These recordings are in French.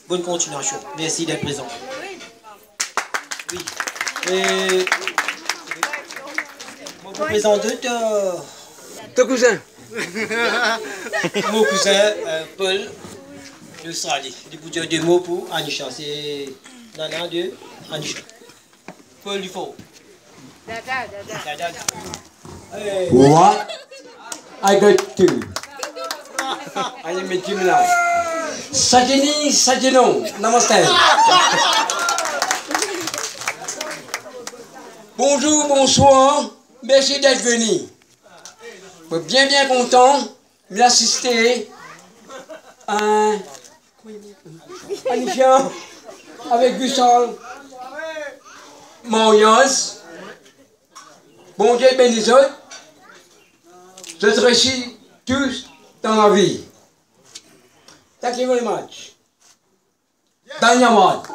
bonne continuation. Merci d'être présent. Oui. Et mon présente ton cousin. Mon cousin Paul d'Australie. Il vous dire deux mots pour Anisha. C'est Nana de Anisha. Paul Dufort. Dada. Hey. What? I got two. I am a Gemini. Sajini, Sajino. Namaste. Bonjour, bonsoir. Merci d'être venu. Je suis bien content d'assister à un Anisha avec Gustave Mariage. Bon Dieu bénisse. Je te réussis tous dans la vie. Thank you very much. Dynamite.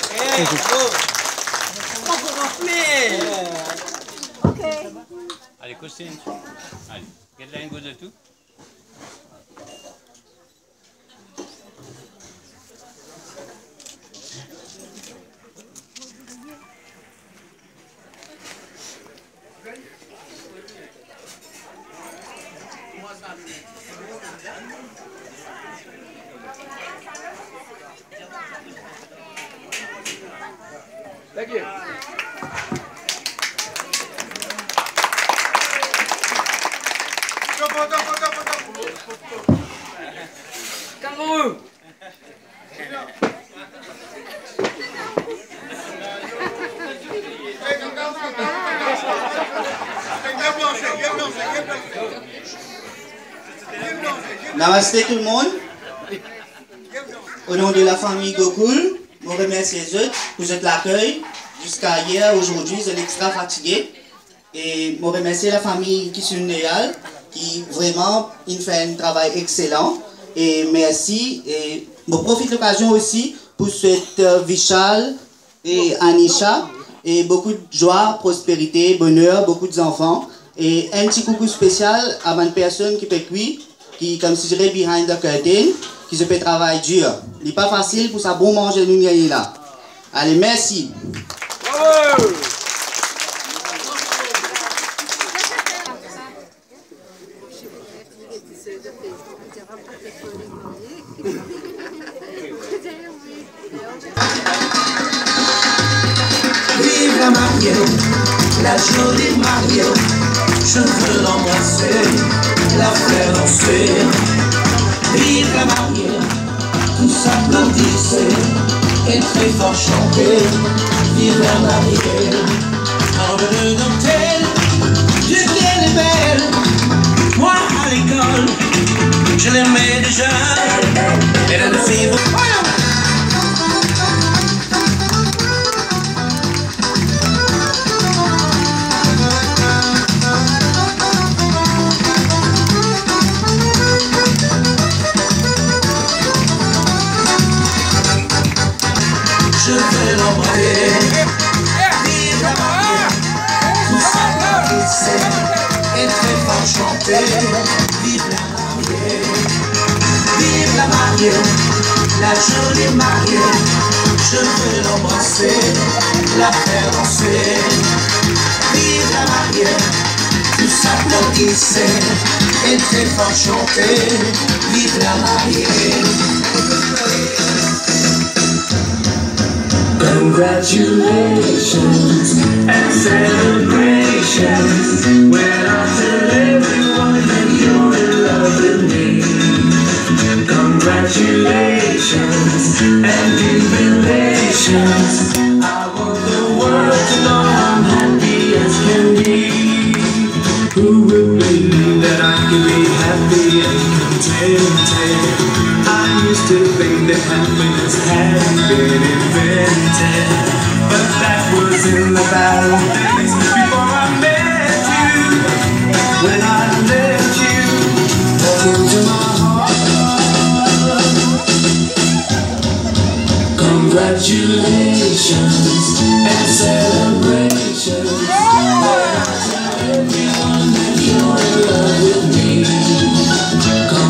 Allez, Costine. Allez, get là un goût de tout. Thank you. Kangaroo. Namaste tout le monde. Au nom de la famille Gokul, je vous remercie les autres pour l'accueil. Jusqu'à hier, aujourd'hui, je suis extra fatigué. Et je remercie la famille qui sont Néal, qui vraiment il fait un travail excellent. Et merci. Et je profite de l'occasion aussi pour cette Vishal et Anisha. Et beaucoup de joie, prospérité, bonheur, beaucoup d'enfants. Et un petit coucou spécial à une personne qui peut cuire, qui, comme si je dirais, behind the curtain, qui se fait travail dur. Il n'est pas facile pour ça bon manger nous gagner là. Allez, merci. Bravo. Vive la mariée, la jolie mariée, je veux l'embrasser, la faire danser. Vive la mariée, tout s'applaudissait, et très fort chanter. Vive la mariée, en venue d'hôtel, je qu'elle est belle. Moi à l'école, je l'aimais déjà, elle a le fibre. Je vais l'embrasser, vive la mariée, tout s'applaudissait, et très fort chanter. Vive la mariée, vive la mariée, la jolie mariée. Je veux l'embrasser, la faire danser. Vive la mariée, tout s'applaudissait, et très fort chanter. Vive la mariée. Congratulations and celebrations went out to everyone that you're in love with me. Congratulations and jubilations. I want the world to know I'm happy as can be. Who would believe that I could be happy and contented? I used to think that happiness hadn't been invented, but that was in the bad old days before I met you. When I let you walk into my heart. Congratulations and celebrations.